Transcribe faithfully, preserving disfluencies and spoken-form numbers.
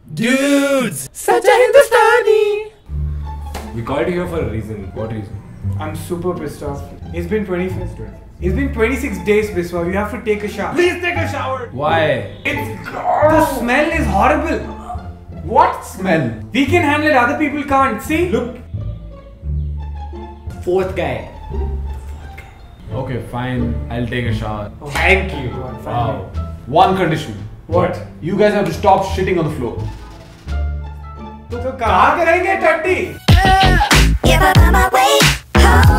Dudes! Such a Hindustani! We called you here for a reason. What reason? I'm super pissed off. It's been twenty-six days. It's been twenty-six days, Biswa. You have to take a shower. Please take a shower! Why? It's the smell is horrible. What smell? We can handle it, other people can't. See? Look. Fourth guy. Okay, fine. I'll take a shower. Oh, thank you. God, Wow. One condition. What? You guys have to stop shitting on the floor. तो कहाँ करेंगे टट्टी? If I'm on my way home.